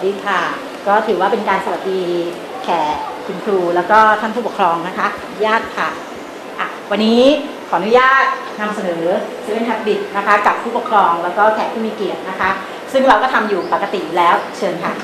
ดีค่ะก็ถือว่าเป็นการสวัสดีแขกคุณครูแล้วก็ท่านผู้ปกครองนะคะญาติค่ะวันนี้ขออนุญาตนำเสนอ7 Habits นะคะกับผู้ปกครองแล้วก็แขกผู้มีเกียรตินะคะซึ่งเราก็ทำอยู่ปกติแล้วเชิญค่ะ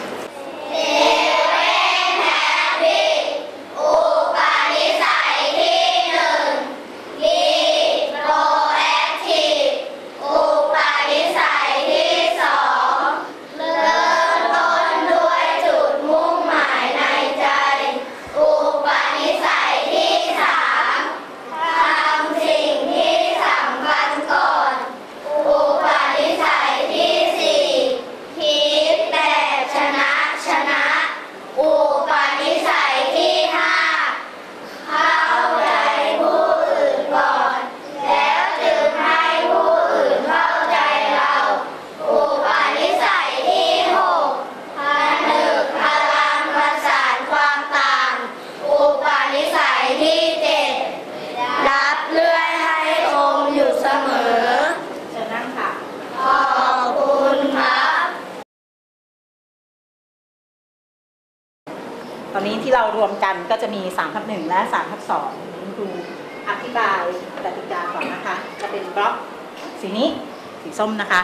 ตอนนี้ที่เรารวมกันก็จะมี3/1และ3/2คุณครูอธิบายกติกาก่อนนะคะจะเป็นบล็อกสีนี้สีส้มนะคะ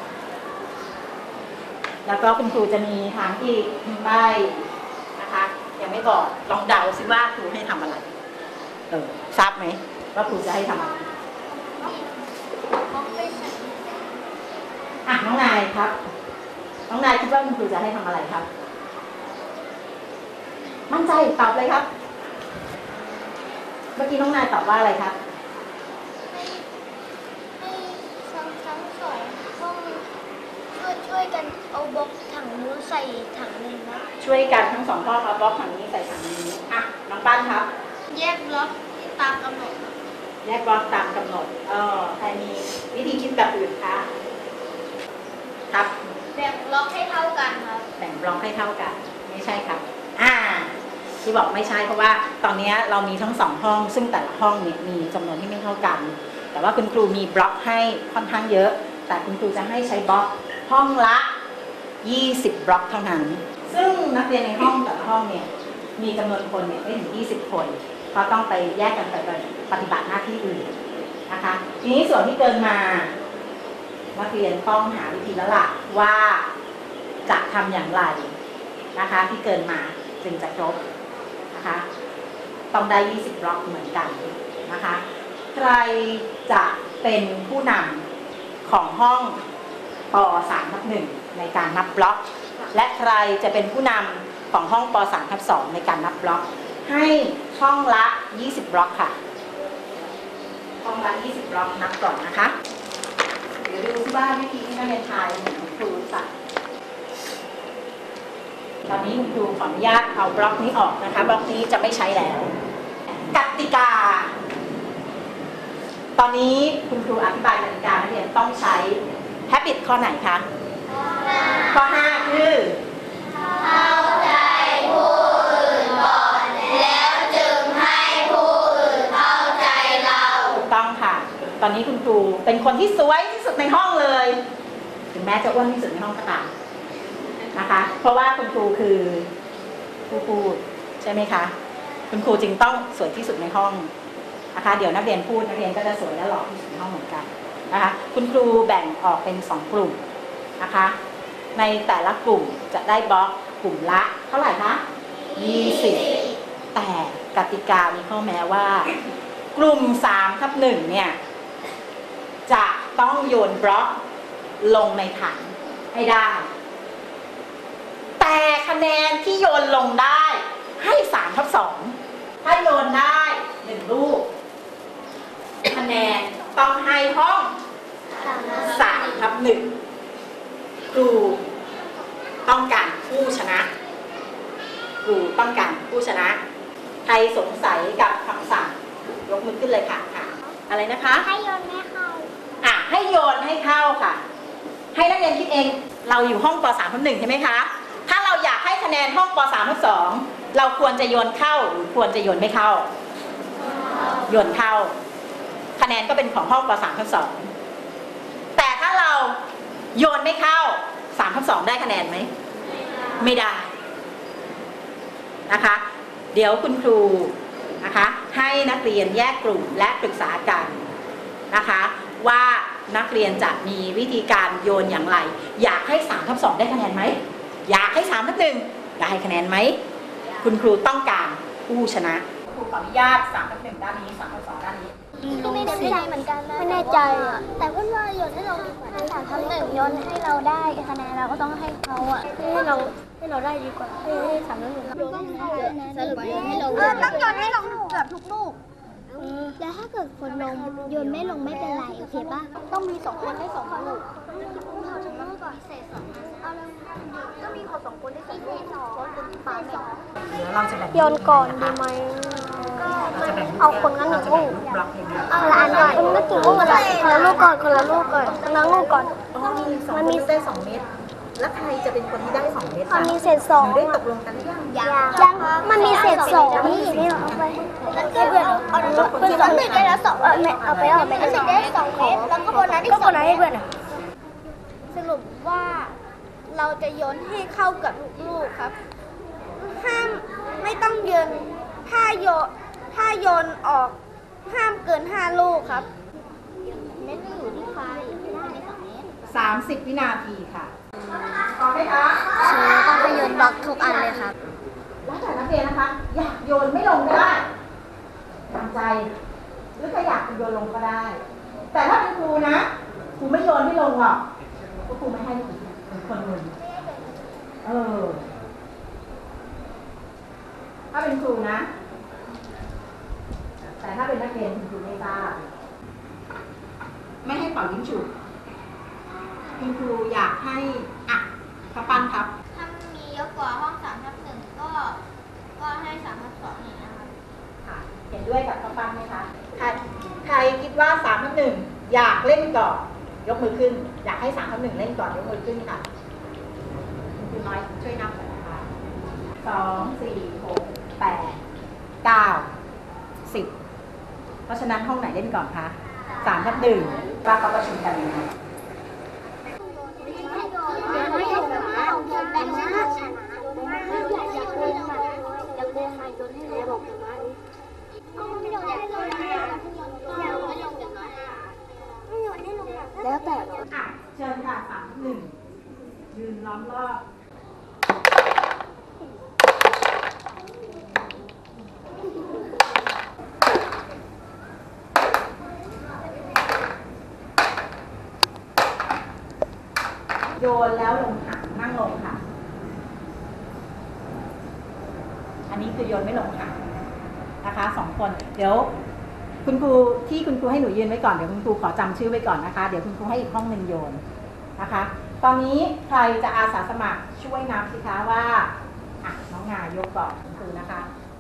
แล้วก็คุณครูจะมีทางที่ใบนะคะยังไม่บอกลองเดาซิว่าครูให้ทำอะไรทราบไหมว่าครูจะให้ทำอะไรน้องนายครับน้องนายคิดว่าคุณครูจะให้ทำอะไรครับมั่นใจตอบเลยครับเมื่อกี้น้องนายตอบว่าอะไรครับให้ทั้งสองห้องช่วยกันเอาบล็อกถังนู้นใส่ถังนี้นะช่วยกันทั้ง2 ห้องเอาบล็อกถังนี้ใส่ถังนี้น้องปั้นครับแยกบล็อกตามกำหนดแยกบล็อกตามกำหนดใครมีวิธีคิดแบบอื่นคะครับแบ่งบล็อกให้เท่ากันครับแบ่งบล็อกให้เท่ากันไม่ใช่ครับที่บอกไม่ใช่เพราะว่าตอนนี้เรามีทั้ง2 ห้องซึ่งแต่ละห้องเนี่ยมีจำนวนที่ไม่เท่ากันแต่ว่าคุณครูมีบล็อกให้ค่อนข้างเยอะแต่คุณครูจะให้ใช้บล็อกห้องละ20 บล็อกเท่านั้นซึ่งนักเรียนในห้องแต่ละห้องเนี่ยมีจำนวนคนเนี่ยไม่ถึง20 คนเพราะต้องไปแยกกันไปปฏิบัติหน้าที่อื่นนะคะทีนี้ส่วนที่เกินมานักเรียนต้องหาวิธีแล้วล่ะว่าจะทำอย่างไรนะคะที่เกินมาจึงจะครบนะคะต้องได้20 บล็อกเหมือนกันนะคะใครจะเป็นผู้นำของห้องป.3/1 ในการนับบล็อกและใครจะเป็นผู้นำของห้องป.3/2 ในการนับบล็อกให้ห้องละ20 บล็อกค่ะห้องละ20 บล็อกนับก่อนนะคะเดี๋ยวดูว่าวิธีที่นักเรียนทายเหมือนครูสักตอนนี้คุณครูขออนุญาตเอาบล็อกนี้ออกนะคะบล็อกนี้จะไม่ใช้แล้วกติกาตอนนี้คุณครูอธิบายกติกานักเรียนต้องใช้ habit ข้อไหนคะข้อ 5คือเข้าใจผู้อื่นก่อนแล้วจึงให้ผู้อื่นเข้าใจเราถูกต้องค่ะตอนนี้คุณครูเป็นคนที่สวยที่สุดในห้องเลยถึงแม้จะอ้วนที่สุดในห้องก็ตามนะคะเพราะว่าคุณครูคือผู้พูดใช่ไหมคะคุณครูจึงต้องสวยที่สุดในห้องนะคะเดี๋ยวนักเรียนพูดนักเรียนก็จะสวยและหล่อที่สุดในห้องเหมือนกันนะคะคุณครูแบ่งออกเป็น2 กลุ่มนะคะในแต่ละกลุ่มจะได้บล็อกกลุ่มละเท่าไหร่คะ20แต่กติกามีข้อแม้ว่ากลุ่ม3/1เนี่ยจะต้องโยนบล็อกลงในถังให้ได้แต่คะแนนที่โยนลงได้ให้3/2ถ้าโยนได้1 ลูกคะแนนต้องให้ห้อง3/1ครูต้องการผู้ชนะครูต้องการผู้ชนะใครสงสัยกับคำสั่งยกมือขึ้นเลยค่ะอะไรนะคะให้โยนให้เข้าให้โยนให้เข้าค่ะให้นักเรียนคิดเองเราอยู่ห้องป.3/1ใช่ไหมคะถ้าเราอยากให้คะแนนห้องป.3/2 เราควรจะโยนเข้าหรือควรจะโยนไม่เข้าโยนเข้าคะแนนก็เป็นของห้องป.3/2 แต่ถ้าเราโยนไม่เข้า3/2 ได้คะแนนไหมไม่ได้นะคะ เดี๋ยวคุณครูนะคะให้นักเรียนแยกกลุ่มและปรึกษากันนะคะว่านักเรียนจะมีวิธีการโยนอย่างไรอยากให้3/2ได้คะแนนไหมอยากให้3/1ได้คะแนนไหมคุณครูต้องการผู้ชนะครูขออนุญาต3/1ด้านนี้3/2ด้านนี้ไม่แน่ใจเหมือนกันนะไม่แน่ใจแต่ว่าโยนให้เราดีกว่า3/1โยนให้เราได้คะแนนเราก็ต้องให้เขาอ่ะให้เราได้ดีกว่าให้3/1เราต้องสรุปโยนให้เราต้องโยนให้ลงเกือบทุกลูกแล้วถ้าเกิดคนลงโยนไม่ลงไม่เป็นไรโอเคป่ะต้องมี2คนได้2ลูกเขาจะมาก่อนเศษ2เอาแล้วก็มีคน2คนได้2ลูกคนปา2 เดี๋ยวเราจะแบ่งโยนก่อนดีไหมก็เอาคนละ1ลูกเอาละอันก่อนคนละกี่ลูกคนละลูกก่อนคนละลูกก่อนคนละลูกก่อนมันมีได้2 เม็ดแล้วใครจะเป็นคนที่ได้2 เม็ดมันมีเศษ2 ได้ตกลงกันหรือยังมันมีเศษ2นี่เอาไปเพื่อนเอา1ได้แล้ว2เอาไปแล้ว1ได้2เม็ดแล้วก็โบนัสอีก2ให้เพื่อนสรุปว่าเราจะโยนให้เข้ากับทุกลูกครับห้ามไม่ต้องโยนถ้าโยนออกห้ามเกิน5ลูกครับเน้นอยู่ที่ใคร 30 วินาทีค่ะพร้อมไหมคะต้องไปโยนบล็อกทุกอันเลยครับแล้วแต่นักเรียนนะคะอยากโยนไม่ลงก็ได้ตามใจหรือถ้าอยากโยนลงก็ได้แต่ถ้าเป็นครูนะครูไม่โยนให้ลงหรอกก็ครูไม่ให้คนอื่นถ้าเป็นครูนะแต่ถ้าเป็นนักเรียนคุณครูไม่ทราบไม่ให้เป่ายิ้มฉุบคุณครูอยากให้ข้าวปั้นครับถ้ามีเยอะกว่าห้อง3/1ก็ให้3/2อย่างนี้นะครับค่ะเห็นด้วยกับข้าวปั้นไหมคะใครคิดว่า3/1อยากเล่นก่อนยกมือขึ้นอยากให้3/1เล่นก่อนยกมือขึ้นค่ะคุณน้อยช่วยนับหน่อยนะคะ2 4 6 8 9 10เพราะฉะนั้นห้องไหนเล่นก่อนคะ3/1ว่าเขาประชุมกันยังไงแล้วแต่เชิญค่ะ3/1ยืนล้อมรอบโยนแล้วลงหักนั่งลงค่ะอันนี้คือโยนไม่ลงหักนะคะ2 คนเดี๋ยวคุณครูที่คุณครูให้หนูยืนไว้ก่อนเดี๋ยวคุณครูขอจำชื่อไว้ก่อนนะคะเดี๋ยวคุณครูให้อีกห้องหนึ่งโยนนะคะตอนนี้ใครจะอาสาสมัครช่วยนับสิคะว่าน้องงายกก่อนคุณครูนะคะ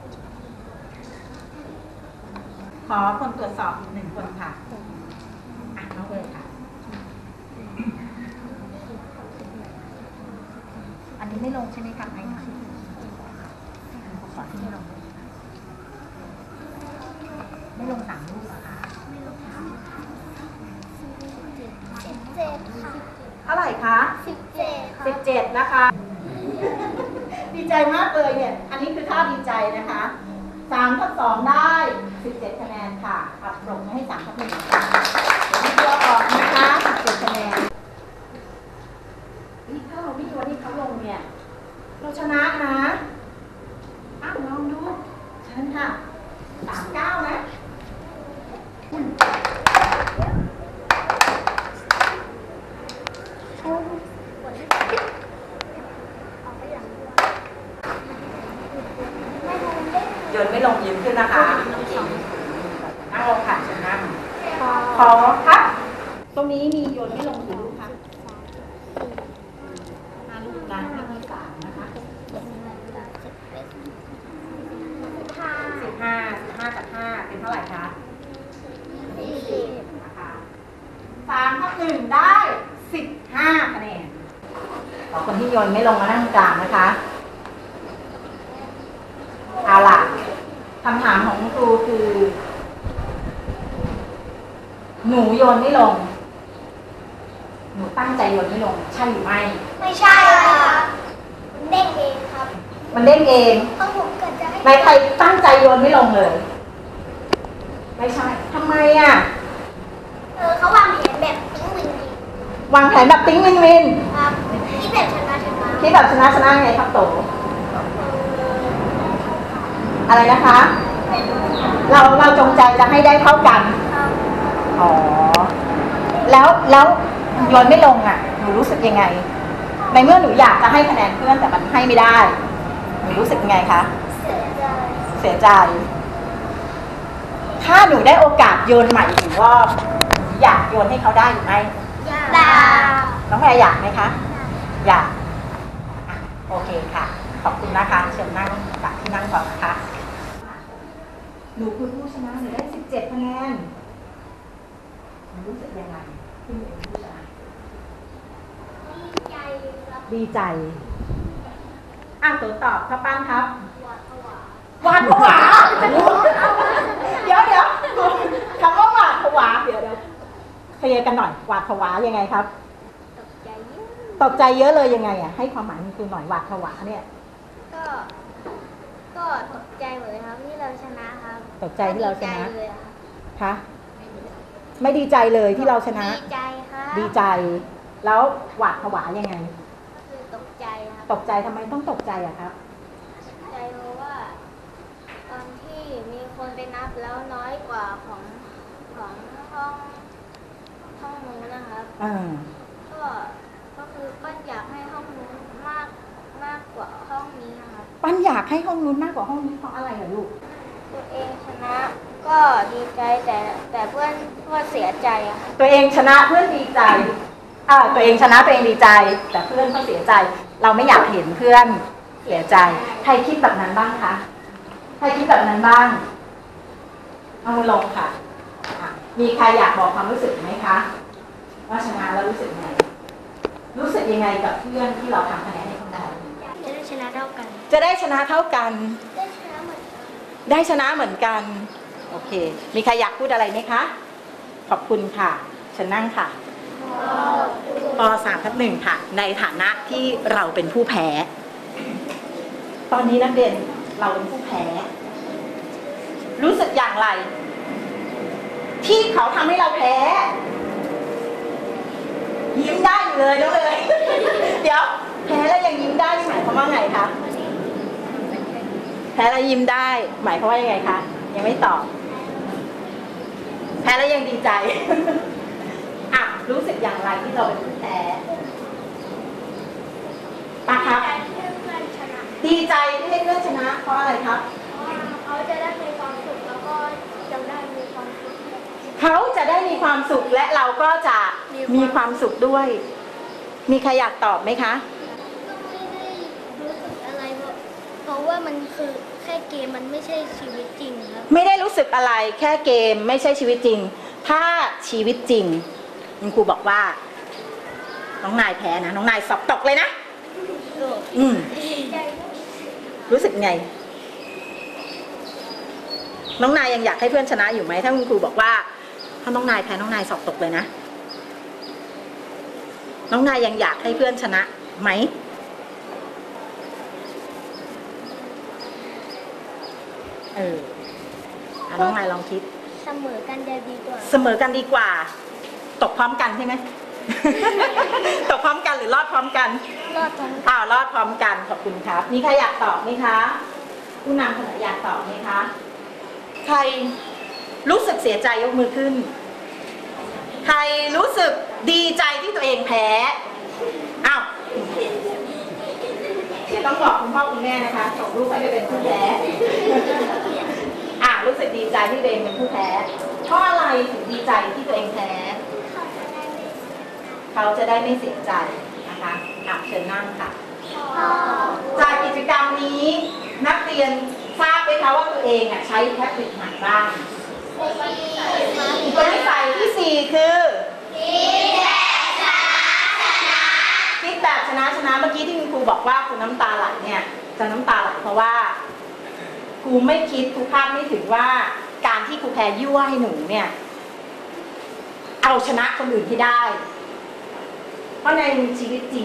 ขอคนตรวจสอบอีก1 คนค่ะน้องเอ๋ค่ะอันนี้ไม่ลงใช่ไหมคะไม่ขอที่ไม่ลง3 ลูกเหรอคะ 17ค่ะเท่าไหร่คะ17นะคะดีใจมากเลยเนี่ยอันนี้คือท่าดีใจนะคะ3/2ได้17 คะแนนค่ะอัดปรบมือให้3/1ค่ะเดี๋ยวตัวออกนะคะ17 คะแนนถ้าเราไม่โยนให้เขาลงเนี่ยเราชนะนะลองดูเชิญค่ะ39นะโยนไม่ลงยืนขึ้นนะคะนั่งลงค่ะเชิญนั่งขอครับตรงนี้มีโยนไม่ลงกี่ลูกคะ5 ลูกนะไม่มี3นะคะ15 กับ 5เป็นเท่าไหร่คะ20นะคะ3/1ได้15 คะแนนขอคนที่โยนไม่ลงมานั่งกลางนะคะเอาล่ะคำถามของครูคือหนูโยนไม่ลงหนูตั้งใจโยนไม่ลงใช่หรือไม่ไม่ใช่ค่ะแเด้งเองครับมันเด้งเองต้องผมเกิดจะให้ในใครตั้งใจโยนไม่ลงเลย ไม่ใช่ทำไมอ่ะเขาวางแผนแบบติ้งวินวางแผนแบบติ้งวินวินครับที่แบบชนะคิดแบบชนะชนะไงครับโตอะไรนะคะ เราจงใจจะให้ได้เท่ากันครับอ๋อแล้วโยนไม่ลงอ่ะหนูรู้สึกยังไง ในเมื่อหนูอยากจะให้คะแนนเพื่อนแต่มันให้ไม่ได้หนูรู้สึกยังไงคะ เสียใจ ถ้าหนูได้โอกาสโยนใหม่อีก1 รอบอยากโยนให้เขาได้หรือไม่อยากน้องแพรอยากไหมคะ อยากอ่ะโอเคค่ะ ขอบคุณนะคะเชิญนั่งจากที่นั่งก่อนนะคะหนูคือผู้ชนะหนูได้17 คะแนนหนูรู้สึกยังไงที่หนูเป็นผู้ชนะดีใจตัวตอบข้าวปั้นครับหวาดผวาเดี๋ยวคำว่าหวาดผวาเดี๋ยวเคลียร์กันหน่อยหวาดผวายังไงครับตกใจเยอะเลยยังไงอ่ะให้ความหมายมันคือหน่อยหวาดผวาเนี่ยก็ตกใจหมดเลยครับที่เราชนะครับตกใจที่เราชนะเลยคะไม่ดีใจเลยที่เราชนะดีใจครับดีใจแล้วหวาดผวายังไงคือตกใจครับตกใจทำไมต้องตกใจอะครับใจเพราะว่า ตอนที่มีคนไปนับแล้วน้อยกว่าของห้องนู้นนะครับ ก็คือปั้นอยากให้ห้องนู้นมากกว่าห้องนี้นะครับปั้นอยากให้ห้องนู้นมากกว่าห้องนี้เพราะอะไรอะลูกตัวเองชนะก็ดีใจแต่เพื่อนเสียใจอะค่ะตัวเองชนะเพื่อนดีใจตัวเองชนะตัวเองดีใจ แต่เพื่อนเขาเสียใจ เราไม่อยากเห็นเพื่อนเสียใจใครคิดแบบนั้นบ้างคะใครคิดแบบนั้นบ้างเอามือลงค่ะมีใครอยากบอกความรู้สึกไหมคะว่าชนะแล้วรู้สึกไงรู้สึกยังไงกับเพื่อนที่เราทำคะแนนให้เขาได้จะได้ชนะเท่ากันจะได้ชนะเท่ากันได้ชนะเหมือนกันได้ชนะเหมือนกันโอเคมีใครอยากพูดอะไรไหมคะขอบคุณค่ะเชิญนั่งค่ะป.3/1 ค่ะ ในฐานะที่เราเป็นผู้แพ้ ตอนนี้นักเรียนเราเป็นผู้แพ้ รู้สึกอย่างไร ที่เขาทำให้เราแพ้ ยิ้มได้อยู่เลยน้องเลย เดี๋ยวแพ้แล้วยังยิ้มได้หมายความว่าไงคะแพ้แล้วยิ้มได้หมายความว่ายังไงคะยังไม่ตอบแพ้แล้วยังดีใจ รู้สึกอย่างไรที่เราเป็นผู้แพ้ปะครับดีใจที่ให้เพื่อนชนะเพราะอะไรครับเขาจะได้มีความสุขแล้วก็จะได้มีความสุขเขาจะได้มีความสุขและเราก็จะมีความสุขด้วย มีใครอยากตอบไหมคะไม่ได้รู้สึกอะไรเพราะว่ามันคือแค่เกมมันไม่ใช่ชีวิตจริงครับไม่ได้รู้สึกอะไรแค่เกมไม่ใช่ชีวิตจริงถ้าชีวิตจริงคุณครูบอกว่าน้องนายแพ้นะน้องนายสอบตกเลยนะรู้สึกไงน้องนายยังอยากให้เพื่อนชนะอยู่ไหมถ้าคุณครูบอกว่าถ้าน้องนายแพ้น้องนายสอบตกเลยนะน้องนายยังอยากให้เพื่อนชนะไหมน้องนายลองคิดเสมอกันจะดีกว่าเสมอกันดีกว่าตกพร้อมกันใช่ไหม ตกพร้อมกันหรือรอดพร้อมกันรอดพร้อมกันรอดพร้อมกันขอบคุณครับมีใครอยากตอบไหมคะผู้นำคนไหนอยากตอบไหมคะใครรู้สึกเสียใจยกมือขึ้นใครรู้สึกดีใจที่ตัวเองแพ้เดี๋ยวต้องบอกคุณพ่อคุณแม่นะคะส่งลูกให้ไปเป็นผู้แพ้รู้สึกดีใจที่ตัวเองเป็นผู้แพ้เพราะอะไรถึงดีใจที่ตัวเองแพ้เขาจะได้ไม่เสียใจนะคะเชิญนั่งค่ะจากกิจกรรมนี้นักเรียนทราบไหมคะว่าตัวเองใช้แท็บเล็ตไหนบ้างอุปนิสัยที่ 4 คือคิดแบบชนะเมื่อกี้ที่คุณครูบอกว่าคุณน้ำตาไหลเนี่ยจะน้ำตาไหลเพราะว่าครูไม่คิดครูคาดไม่ถึงว่าการที่ครูแพรยั่วให้หนูเนี่ยเอาชนะคนอื่นที่ได้เพราะในชีวิตจริงเนี่ย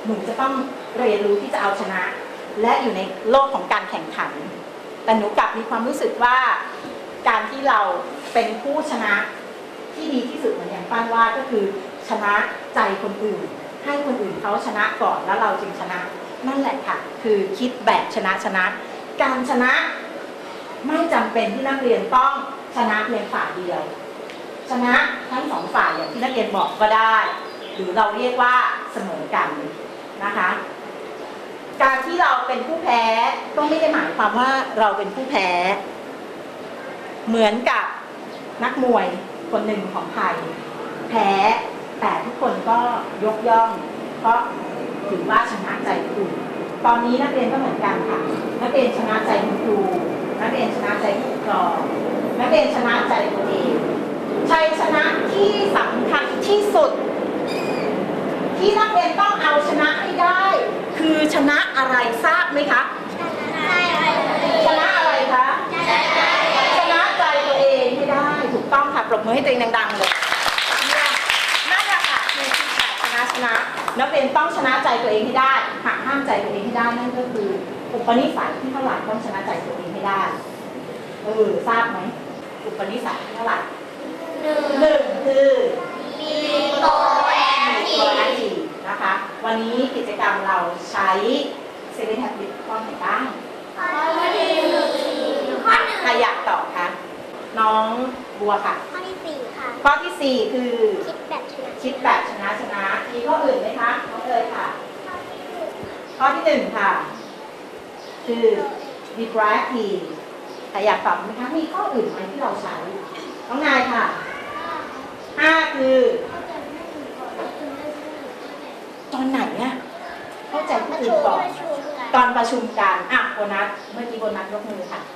หนูจะต้องเรียนรู้ที่จะเอาชนะและอยู่ในโลกของการแข่งขันแต่หนูกลับมีความรู้สึกว่าการที่เราเป็นผู้ชนะที่ดีที่สุดเหมือนอย่างป้านว่าก็คือชนะใจคนอื่นให้คนอื่นเขาชนะก่อนแล้วเราจึงชนะนั่นแหละค่ะคือคิดแบบชนะการชนะไม่จำเป็นที่นักเรียนต้องชนะเพียงฝ่ายเดียวชนะทั้งสองฝ่ายอย่างที่นักเรียนบอกก็ได้หรือเราเรียกว่าเสมอกันนะคะการที่เราเป็นผู้แพ้ก็ไม่ได้หมายความว่าเราเป็นผู้แพ้เหมือนกับนักมวยคนหนึ่งของไทยแพ้แต่ทุกคนก็ยกย่องเพราะถือว่าชนะใจครูตอนนี้นักเรียนก็เหมือนกันค่ะนักเรียนชนะใจคุณครูนักเรียนชนะใจผู้ปกครองนักเรียนชนะใจตัวเองชัยชนะที่สำคัญที่สุดที่นักเรียนต้องเอาชนะให้ได้คือชนะอะไรทราบไหมคะชนะอะไรคะชนะใจตัวเองให้ได้ถูกต้องค่ะปรบมือให้ตัวเองดังๆเลยนั่นแหละค่ะคือแบบชนะนักเรียนต้องชนะใจตัวเองให้ได้หากห้ามใจตัวเองให้ได้นั่นก็คืออุปนิสัยที่เท่าไหร่ต้องชนะใจตัวเองให้ได้ทราบไหมอุปนิสัยที่เท่าไหร่หนึ่งคือมีโกแอนทีนะคะวันนี้กิจกรรมเราใช้เซเว่นแฮปปี้ข้อไหนบ้างข้อที่ใครอยากตอบคะน้องบัวค่ะข้อที่4ค่ะข้อที่4คือคิดแบบชนะมีข้ออื่นไหมคะน้องเอ๋ยค่ะข้อที่1ค่ะคือ be proactive ใครอยากตอบไหมคะมีข้ออื่นไหมที่เราใช้น้องนายค่ะ5คือตอนไหนอะเข้าใจผู้อื่นก่อนตอนประชุมกันโบนัสเมื่อกี้โบนัสยกมือค่ะ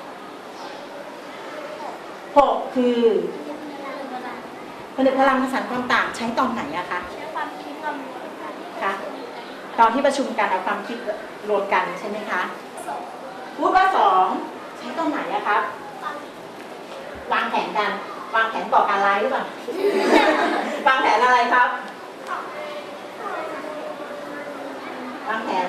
6คือผนึกพลังประสานความต่างใช้ตอนไหนอะคะใช้ความคิดรวมกันค่ะตอนที่ประชุมกันเอาความคิดรวมกันใช่ไหมคะพูดว่า2ใช้ตอนไหนอะครับวางแผนกันวางแผนก่อการร้ายหรือเปล่าวางแผนอะไรครับวางแผน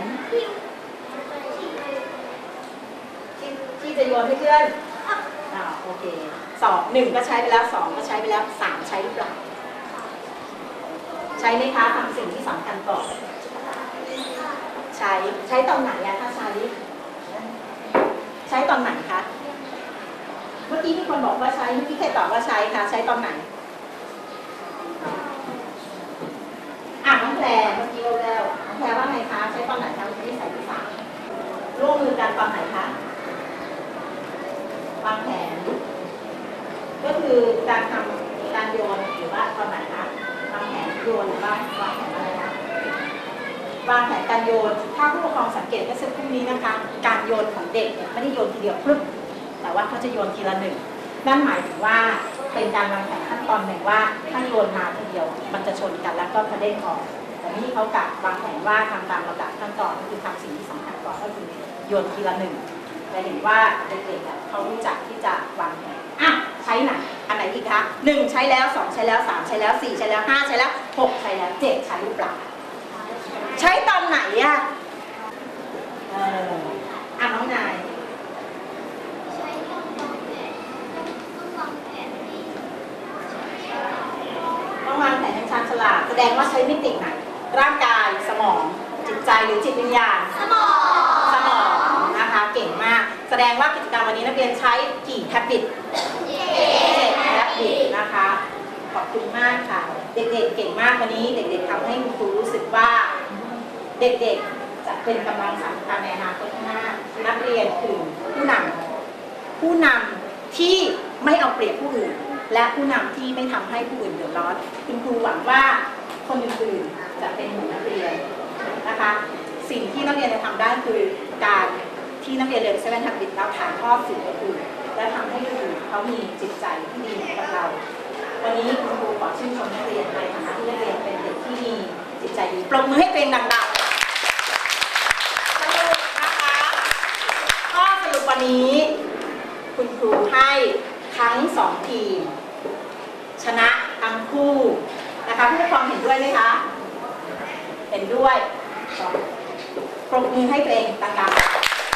ที่จะโยนให้เพื่อนโอเค1ก็ใช้ไปแล้ว2ก็ใช้ไปแล้ว3ใช้หรือเปล่าใช้ไหมคะทำสิ่งที่สำคัญก่อนใช้ตอนไหนอะถ้าใช้ตอนไหนคะเมื่อกี้มีคนบอกว่าใช้เมื่อกี้ใครตอบว่าใช้คะใช้ตอนไหนน้องแพรเมื่อกี้แล้วน้องแพรว่าไงคะใช้ตอนไหนคะที่ใส่ที่3ร่วมมือกันตอนไหนคะวางแผนก็คือการทำการโยนหรือว่าตอนไหนคะวางแผนโยนหรือว่าวางแผนอะไรคะวางแผนการโยนถ้าผู้ปกครองสังเกตก็สักครู่นี้นะคะการโยนของเด็กไม่ได้โยนทีเดียวปึ๊บแต่ว่าเขาจะโยนทีละ1นั่นหมายถึงว่าเป็นการวางแผนขั้นตอนหนึ่งว่าถ้าโยนมาทีเดียวมันจะชนกันแล้วก็กระเด้งออกแต่นี่เขากะวางแผนว่าทำตามระดับขั้นตอนก็คือทำสิ่งที่สำคัญก่อนก็คือโยนทีละ1จะเห็นว่าเด็กๆเขารู้จักที่จะวางแผนใช้ไหนอันไหนอีกคะ1ใช้แล้ว2ใช้แล้ว3ใช้แล้ว4ใช้แล้ว5ใช้แล้ว6ใช้แล้ว7ใช้หรือเปล่าใช้ตอนไหนอะน้องนายต้องวางแผนอย่างชาญฉลาดแสดงว่าใช้มิติไหนร่างกายสมองจิตใจหรือจิตวิญญาณสมองนะคะเก่งมากแสดงว่ากิจกรรมวันนี้นักเรียนใช้กี่แฮปปิต7แฮปปิตนะคะขอบคุณมากค่ะเด็กๆเก่งมากวันนี้เด็กๆทำให้คุณครูรู้สึกว่าเด็กๆจะเป็นกำลังสำคัญในอนาคตข้างหน้านักเรียนคือผู้นำที่ไม่เอาเปรียบผู้อื่นและผู้นำที่ไม่ทำให้ผู้อื่นเดือดร้อนคุณครูหวังว่าคนอื่นๆจะเป็นเหมือนนักเรียนนะคะสิ่งที่นักเรียนจะทำได้คือการที่นักเรียนเรียน7 Habits แล้วถ่ายทอดสิ่งอื่นและทำให้ผู้อื่นเขามีจิตใจที่ดีเหมือนกับเราวันนี้คุณครูขอชื่นชมนักเรียนในฐานะที่นักเรียนเป็นเด็กที่มีจิตใจดีปรบมือให้ตัวเองดังๆสรุปนะคะข้อสรุปวันนี้คุณครูให้ทั้ง2ทีมชนะทั้งคู่นะคะผู้ปกครองเห็นด้วยไหมคะเห็นด้วยปรบมือให้ตัวเองดังๆ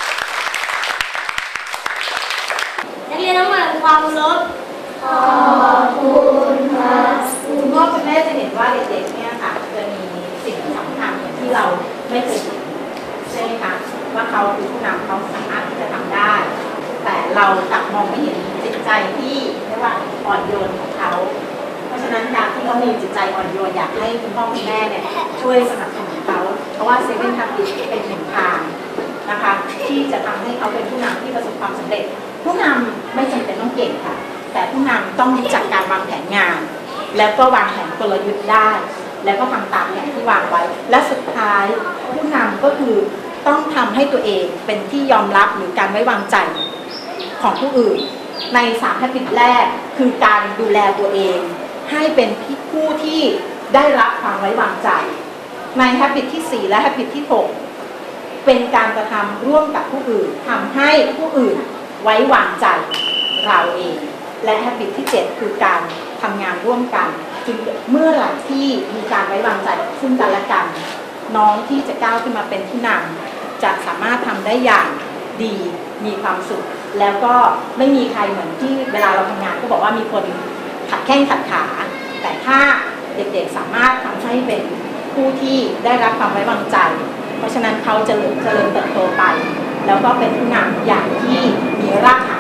นักเรียนทั้งหมดความเคารพขอบคุณครับคุณพ่อคุณแม่จะเห็นว่าเด็กๆเนี่ยค่ะจะมีสิ่งสำคัญที่เราไม่เคยเห็นใช่ไหมคะว่าเขาคือผู้นำเขาสามารถที่จะทำได้ แต่เรากลับมองไม่เห็นจิตใจที่เรียกว่าอ่อนโยนของเขาเพราะฉะนั้นการที่เขามีจิตใจอ่อนโยนอยากให้คุณพ่อคุณแม่เนี่ยช่วยสนับสนุนเขาเพราะว่าเซเว่นทับบิทเป็นหนึ่งทางนะคะที่จะทำให้เขาเป็นผู้นำที่ประสบความสำเร็จผู้นำไม่จำเป็นต้องเก่งค่ะแต่ผู้นำต้องรู้จักการวางแผนงานแล้วก็วางแผนกลยุทธ์ได้แล้วก็ทำตามแผนที่วางไว้และสุดท้ายผู้นำก็คือต้องทำให้ตัวเองเป็นที่ยอมรับหรือการไว้วางใจของผู้อื่นใน3 habit แรกคือการดูแลตัวเองให้เป็นผู้ที่ได้รับความไว้วางใจใน habit ที่4และ habit ที่6เป็นการกระทำร่วมกับผู้อื่นทำให้ผู้อื่นไว้วางใจเราเองและ habit ที่7คือการทำงานร่วมกันจึงเมื่อไหร่ที่มีการไว้วางใจซึ่งกันและกันน้องที่จะก้าวขึ้นมาเป็นผู้นำจะสามารถทำได้อย่างดีมีความสุขแล้วก็ไม่มีใครเหมือนที่เวลาเราทำงานก็บอกว่ามีคนขัดแข้งขัดขาแต่ถ้าเด็กๆสามารถทำให้เป็นผู้ที่ได้รับความไว้วางใจเพราะฉะนั้นเขาจะเจริญเติบโตไปแล้วก็เป็นผู้นำอย่างที่มีรากฐาน